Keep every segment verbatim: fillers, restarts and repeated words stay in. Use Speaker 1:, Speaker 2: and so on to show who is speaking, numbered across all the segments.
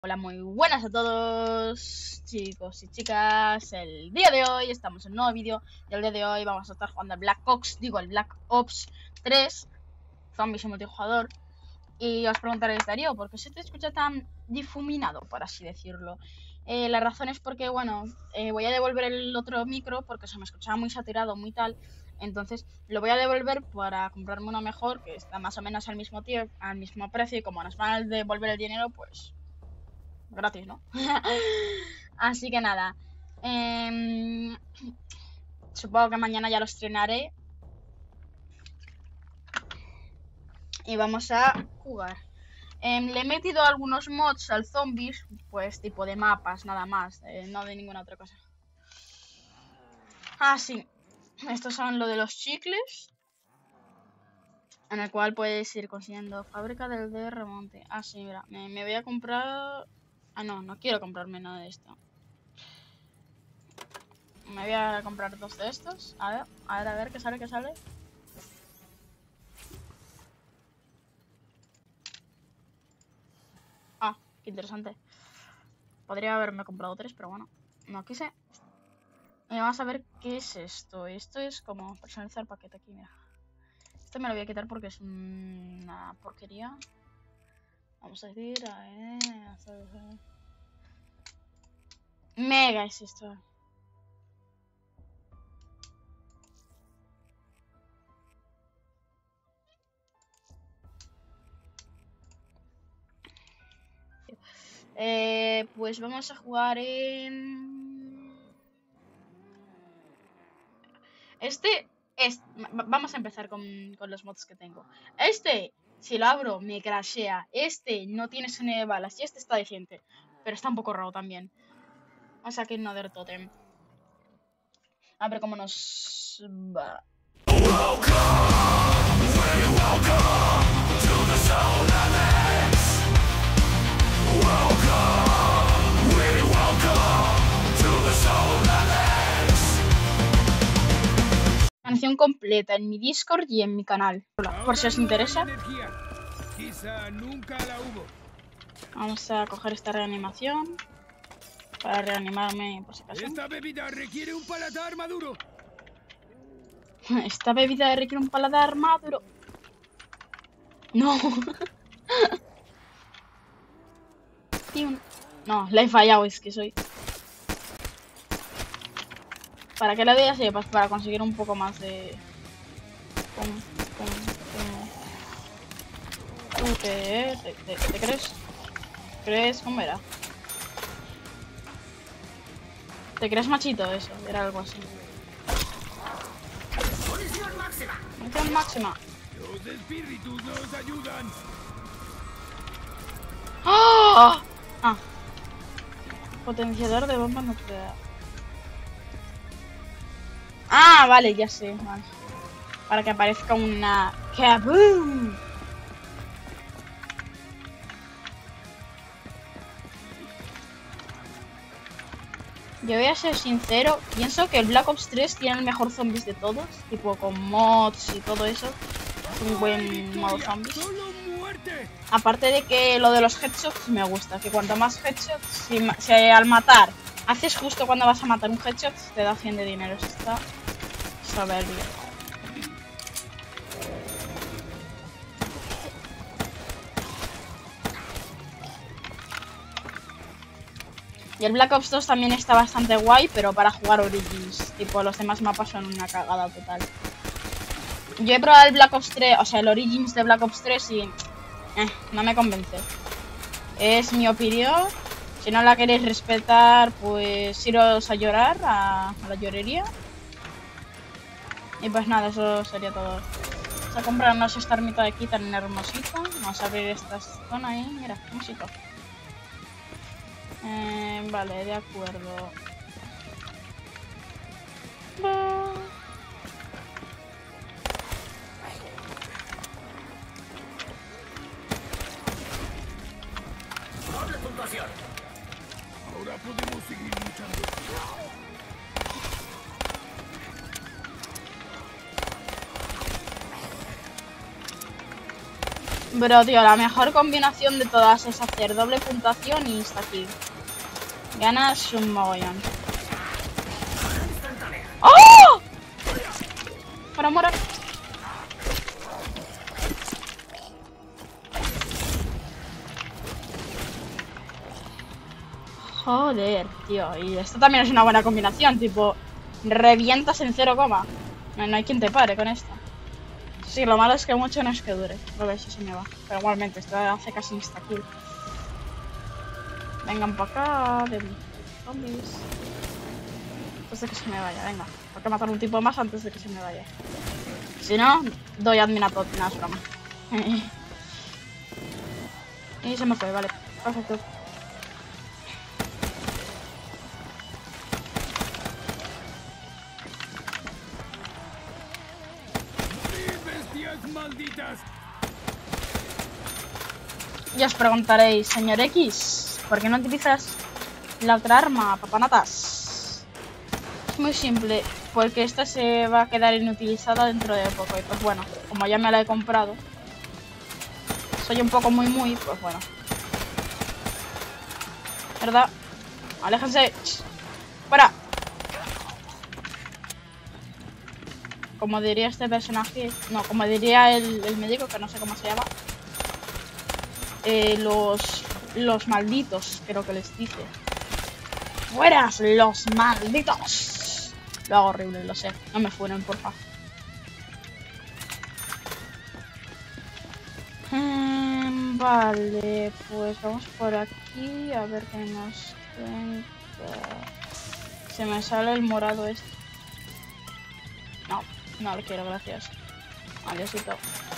Speaker 1: Hola, muy buenas a todos, chicos y chicas. El día de hoy estamos en un nuevo vídeo y el día de hoy vamos a estar jugando al Black Ops, digo, el Black Ops tres Zombies y multijugador. Y os preguntaréis, Darío, ¿por qué se te escucha tan difuminado, por así decirlo? Eh, la razón es porque, bueno, eh, voy a devolver el otro micro porque se me escuchaba muy saturado, muy tal. Entonces lo voy a devolver para comprarme uno mejor, que está más o menos al mismo tiempo, al mismo precio, y como nos van a devolver el dinero, pues gratis, ¿no? Así que nada. Eh, supongo que mañana ya los estrenaré. Y vamos a jugar. Eh, le he metido algunos mods al zombies, pues tipo de mapas, nada más. Eh, no de ninguna otra cosa. Ah, sí. Estos son lo de los chicles. En el cual puedes ir consiguiendo fábrica del de remonte. Ah, sí, mira. Me, me voy a comprar... Ah, no, no quiero comprarme nada de esto. Me voy a comprar dos de estos. A ver, a ver, a ver, qué sale, qué sale. Ah, qué interesante. Podría haberme comprado tres, pero bueno, no quise. Y vamos a ver qué es esto. Esto es como personalizar paquete aquí, mira. Este me lo voy a quitar porque es una porquería. Vamos a decir... Eh, Mega es esto. Eh, pues vamos a jugar en... Este es... Vamos a empezar con, con los mods que tengo. Este, si lo abro, me crashea. Este no tiene sonido de balas y este está decente. Pero está un poco raro también. Vamos a sacar un Nether Totem. A ver cómo nos va. Canción completa en mi Discord y en mi canal, por si os interesa. Vamos a coger esta reanimación para reanimarme por si acaso.
Speaker 2: Esta bebida requiere un paladar maduro.
Speaker 1: Esta bebida requiere un paladar maduro. No. No, la he fallado, es que soy. ¿Para qué la doy así? Pues para conseguir un poco más de... Pum, pum, pum. ¿Tú qué? ¿Te, te, te crees? ¿Crees? ¿Cómo era? ¿Te crees machito? Eso, era algo así.
Speaker 2: ¡Munición máxima!
Speaker 1: ¡Munición máxima!
Speaker 2: Los espíritus nos ayudan.
Speaker 1: ¡Oh! Ah. Potenciador de bomba nuclear. Ah, vale, ya sé. Vale. Para que aparezca una... ¡Kaboom! Yo voy a ser sincero, pienso que el Black Ops tres tiene el mejor zombies de todos, tipo con mods y todo eso. Es un buen modo zombies. Aparte de que lo de los headshots me gusta, que cuanto más headshots, si, si al matar haces justo cuando vas a matar un headshot, te da cien de dinero. Eso está soberbio. Y el Black Ops dos también está bastante guay, pero para jugar Origins. Tipo, los demás mapas son una cagada total. Yo he probado el Black Ops tres, o sea, el Origins de Black Ops tres y... Eh, no me convence. Es mi opinión. Si no la queréis respetar, pues iros a llorar, a, a la llorería. Y pues nada, eso sería todo. Vamos a comprarnos esta ermita de aquí tan hermosita. Vamos a abrir esta zona ahí. Mira, hermosito. Eh, vale, de acuerdo.
Speaker 2: Doble puntuación. Ahora podemos seguir luchando.
Speaker 1: Bro, tío, la mejor combinación de todas es hacer doble puntuación y insta-kill. Ganas un mogollón. ¡Oh! Para morir. Joder, tío. Y esto también es una buena combinación. Tipo, revientas en cero coma. No, no hay quien te pare con esto. Sí, lo malo es que mucho no es que dure. A ver si se me va. Pero igualmente, esto hace casi insta-kill. Vengan para acá. De zombies. Antes de que se me vaya, venga. Hay que matar un tipo más antes de que se me vaya. Si no, doy admin a todo. Nada, es broma. Y se me fue, vale. Perfecto.
Speaker 2: ¡Malditas!
Speaker 1: Y os preguntaréis, señor X, ¿por qué no utilizas la otra arma, papanatas? Es muy simple, porque esta se va a quedar inutilizada dentro de poco. Y pues bueno, como ya me la he comprado, soy un poco muy muy, pues bueno. ¿Verdad? Aléjense. ¡Fuera! Como diría este personaje, no, como diría el, el médico, que no sé cómo se llama. Eh, los, los malditos, creo que les dice. ¡Fueras, los malditos! Lo hago horrible, lo sé. No me fueron, porfa. Hmm, vale, pues vamos por aquí a ver qué nos cuenta. Se me sale el morado este. No. No lo quiero, gracias. Adiósito.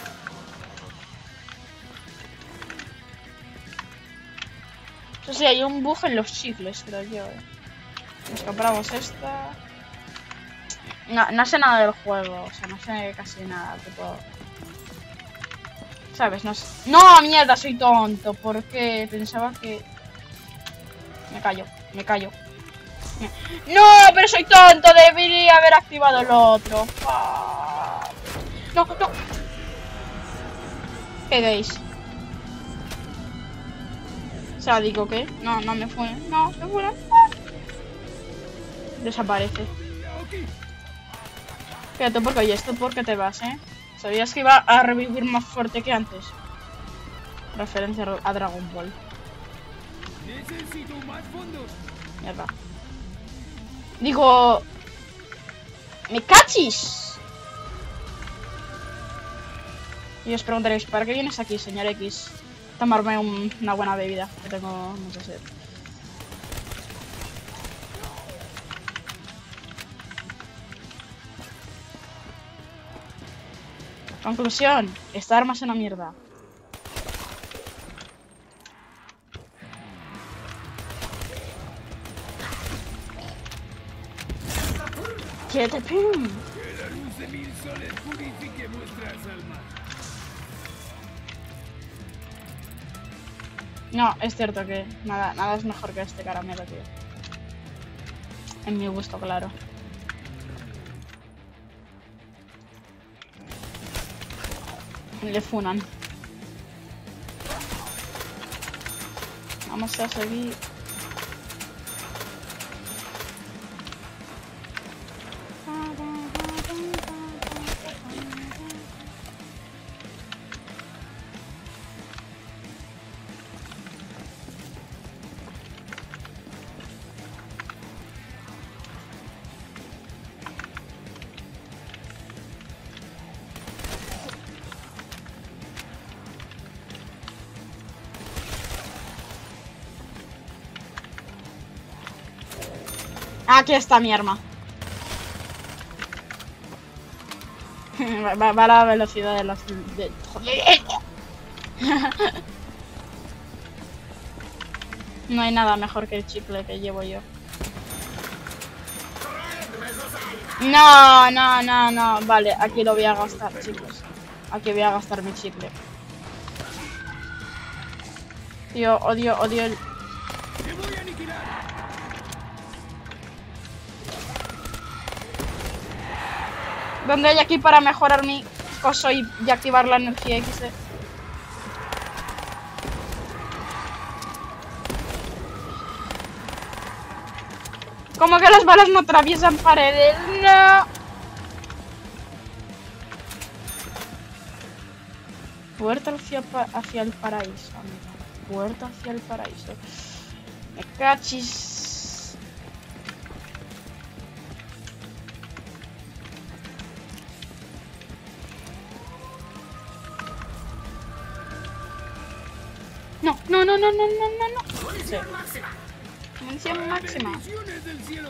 Speaker 1: Eso sí, hay un bug en los chicles, creo yo. Eh. Nos compramos esta. No, no sé nada del juego, o sea, no sé casi nada, tipo... ¿Sabes? No sé... ¡No, mierda! Soy tonto. ¿Por qué? Pensaba que... Me callo, me callo. ¡No! ¡Pero soy tonto! Debería haber activado el otro. ¡No, no! ¿Qué veis? O sea, digo que... No, no me fue. No, me fue. Desaparece. Fíjate, porque oye, esto por qué te vas, ¿eh? ¿Sabías que iba a revivir más fuerte que antes? Referencia a Dragon Ball.
Speaker 2: Necesito más fondos.
Speaker 1: Mierda. Digo... ¡Me cachis! Y os preguntaréis, ¿para qué vienes aquí, señor X? Tomarme un, una buena bebida, que tengo mucha sed. Conclusión, esta arma es una mierda. ¡Que te pum!
Speaker 2: Que la luz de mil soles purifique vuestras almas.
Speaker 1: No, es cierto que nada, nada es mejor que este caramelo, tío. En mi gusto, claro. Le funan. Vamos a seguir. Aquí está mi arma. va, va a la velocidad de los... De... ¡Joder! No hay nada mejor que el chicle que llevo yo. No, no, no, no. Vale, aquí lo voy a gastar, chicos. Aquí voy a gastar mi chicle. Tío, odio, odio el...
Speaker 2: ¡Te voy a aniquilar!
Speaker 1: ¿Dónde hay aquí para mejorar mi coso y, y activar la energía X D? ¿Cómo que las balas no atraviesan paredes? No. Puerta hacia, hacia el paraíso, amigo. Puerta hacia el paraíso. Me cachis. No, no, no, no, no, no, no, no.
Speaker 3: Munición máxima.
Speaker 1: Munición máxima.
Speaker 2: Bendiciones del cielo.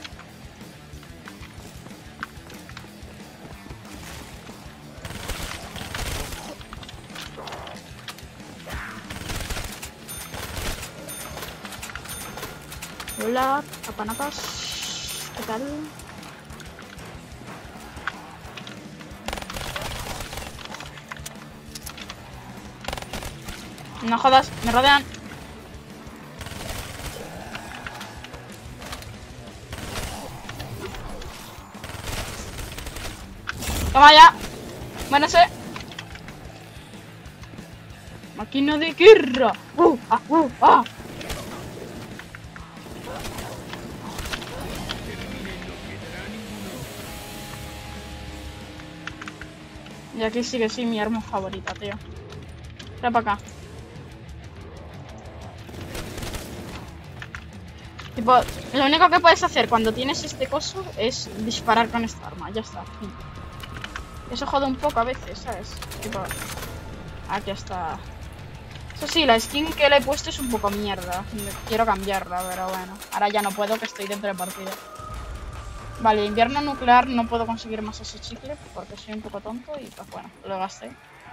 Speaker 1: Hola, papanapas. ¿Qué tal? No jodas, me rodean. Toma ya. Bueno, sé. Máquina de guerra. Uh, ah, uh, ah. Y aquí sí que sí, mi arma favorita, tío. Ven para acá. Tipo, lo único que puedes hacer cuando tienes este coso es disparar con esta arma, ya está. Fin. Eso jode un poco a veces, ¿sabes? Tipo, aquí está. Eso sí, la skin que le he puesto es un poco mierda. Quiero cambiarla, pero bueno. Ahora ya no puedo, que estoy dentro de partida. Vale, invierno nuclear, no puedo conseguir más ese chicle porque soy un poco tonto y pues bueno, lo gasté.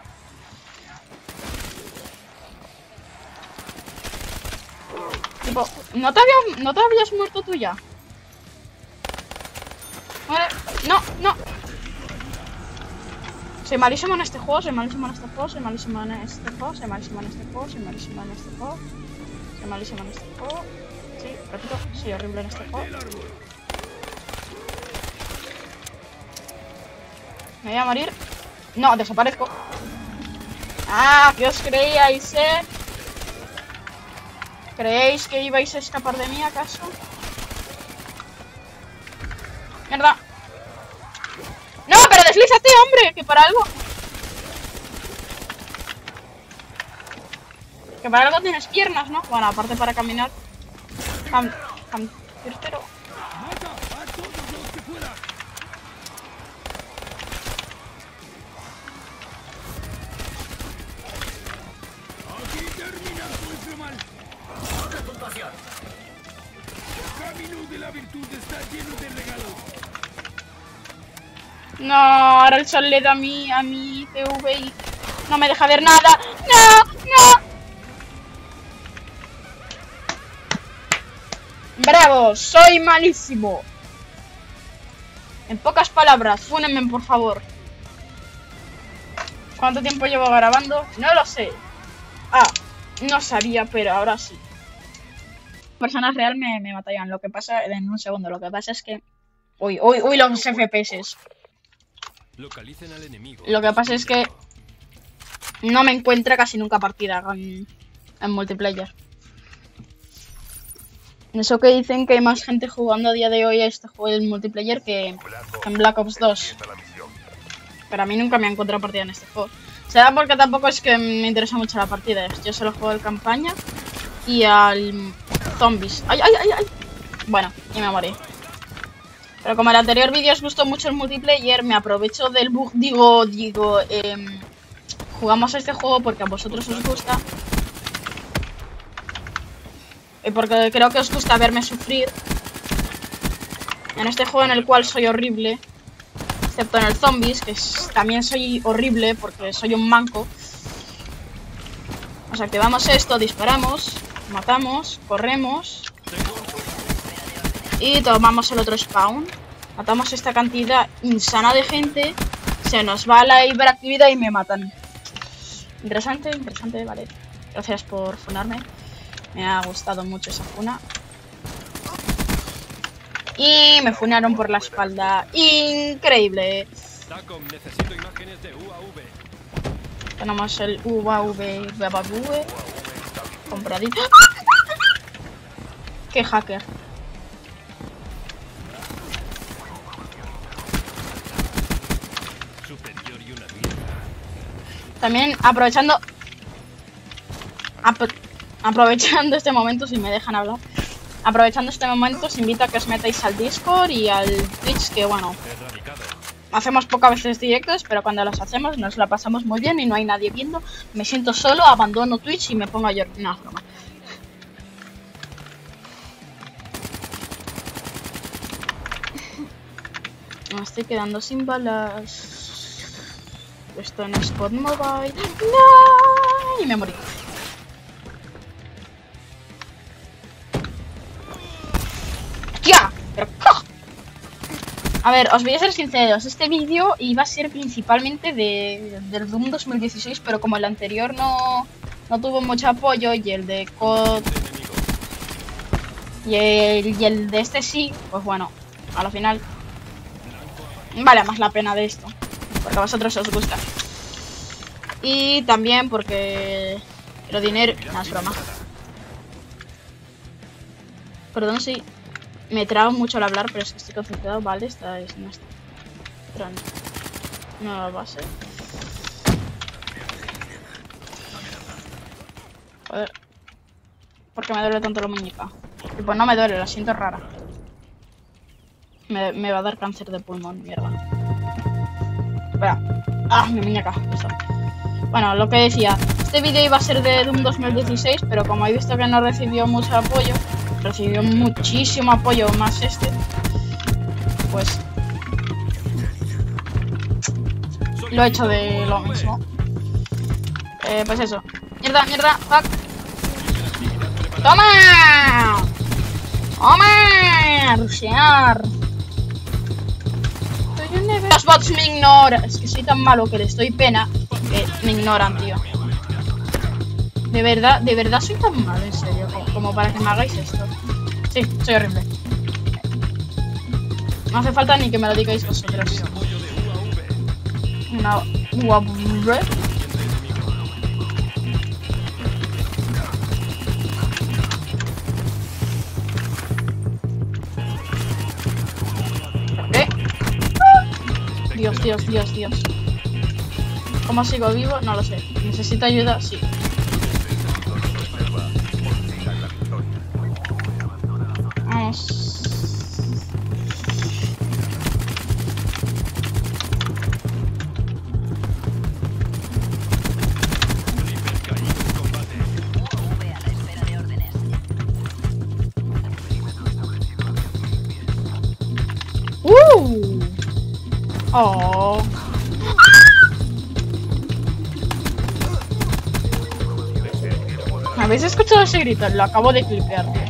Speaker 1: Tipo, ¿no te, había, ¿no te habías muerto tú ya? Vale, no, no. Soy malísimo en este juego, soy malísimo en este juego, soy malísimo en este juego, soy malísimo en este juego, soy malísimo en este juego, soy malísimo en este juego. Sí, repito, soy horrible en este juego. Me voy a morir. No, desaparezco. Ah, ¿qué os creíais, eh? ¿Creéis que ibais a escapar de mí, acaso? ¡Mierda! ¡No, pero deslízate, hombre! Que para algo... Que para algo tienes piernas, ¿no? Bueno, aparte para caminar. Cam... Cam... Tercero.
Speaker 2: Mata a todos los que puedas. Aquí termina vuestro mal.
Speaker 3: Otra puntuación.
Speaker 2: Camino de la virtud está lleno de regalos.
Speaker 1: No, ahora el sol le da a mí, a mi P V y no me deja ver nada. ¡No! ¡No! ¡Bravo! ¡Soy malísimo! En pocas palabras, fúnenme, por favor. ¿Cuánto tiempo llevo grabando? No lo sé. Ah, no sabía, pero ahora sí. Personas real me, me matarían. Lo que pasa, en un segundo, lo que pasa es que... Uy, uy, uy, los F P S.
Speaker 4: Localicen al enemigo.
Speaker 1: Lo que pasa es que no me encuentra casi nunca partida en, en multiplayer. Eso que dicen que hay más gente jugando a día de hoy a este juego en multiplayer que en Black Ops dos. Pero a mí nunca me han encontrado partida en este juego. Será porque tampoco es que me interesa mucho la partida. Yo solo juego al campaña y al zombies. ¡Ay, ay, ay, ay! Bueno, y me morí. Pero como el anterior vídeo os gustó mucho el multiplayer, me aprovecho del bug. Digo, digo, eh, jugamos a este juego porque a vosotros os gusta. Y porque creo que os gusta verme sufrir. En este juego en el cual soy horrible. Excepto en el zombies, que es, también soy horrible porque soy un manco. O sea, activamos esto, disparamos, matamos, corremos. Y tomamos el otro spawn. Matamos esta cantidad insana de gente. Se nos va la hiperactividad y me matan. Interesante, interesante, vale. Gracias por funarme. Me ha gustado mucho esa funa. Y me funaron por la espalda. Increíble.
Speaker 4: Tacom, necesito imágenes de U A V.
Speaker 1: Tenemos el U A V compradito. ¡Qué hacker! También aprovechando... Apro aprovechando este momento, si me dejan hablar. Aprovechando este momento, os invito a que os metáis al Discord y al Twitch, que bueno... Hacemos pocas veces directos, pero cuando los hacemos nos la pasamos muy bien y no hay nadie viendo. Me siento solo, abandono Twitch y me pongo a llorar. No, broma. Me estoy quedando sin balas. Esto no es Spot Mobile. ¡No! Y me morí. ¡Ya! Pero ¡oh! A ver, os voy a ser sinceros. Este vídeo iba a ser principalmente de, del Doom dos mil dieciséis, pero como el anterior no, no tuvo mucho apoyo y el de C O D y el, y el de este sí, pues bueno, a lo final vale más la pena de esto, porque a vosotros os gusta. Y también porque quiero dinero. No, es broma. Perdón si me trago mucho al hablar, pero es que estoy concentrado. Vale, esta es nuestra nueva base. Joder, ¿por qué me duele tanto la muñeca? Y pues no me duele, la siento rara. Me, me va a dar cáncer de pulmón, mierda. Espera. Ah, mi muñeca. Eso. Bueno, lo que decía. Este vídeo iba a ser de Doom dos mil dieciséis, pero como he visto que no recibió mucho apoyo, recibió muchísimo apoyo más este, pues lo he hecho de lo mismo. Eh, pues eso. Mierda, mierda, fuck. ¡Toma! ¡Toma! Rushear. Los bots me ignoran. Es que soy tan malo que les doy pena que me ignoran, tío. De verdad, de verdad soy tan malo, en serio, como para que me hagáis esto. Sí, soy horrible. No hace falta ni que me lo digáis vosotros. Una U A V. ¿Qué? Dios, Dios, Dios, Dios. ¿Cómo sigo vivo? No lo sé. ¿Necesito ayuda? Sí. Vamos. Uh. Oh. ¿Habéis escuchado ese grito? Lo acabo de clipear, tío.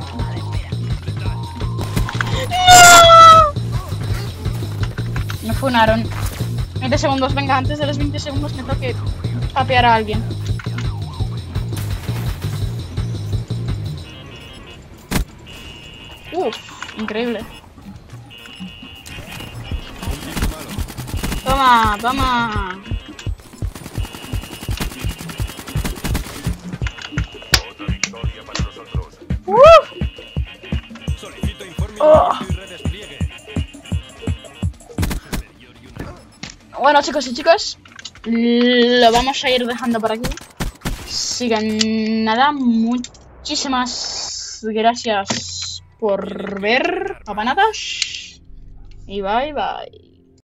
Speaker 1: ¡No! Me funaron. veinte segundos, venga, antes de los veinte segundos me toque papear a alguien. Uff, increíble. Toma, toma. Uf. Oh. Bueno, chicos y chicas, lo vamos a ir dejando por aquí. Así que nada, muchísimas gracias por ver, papanatas. Y bye bye.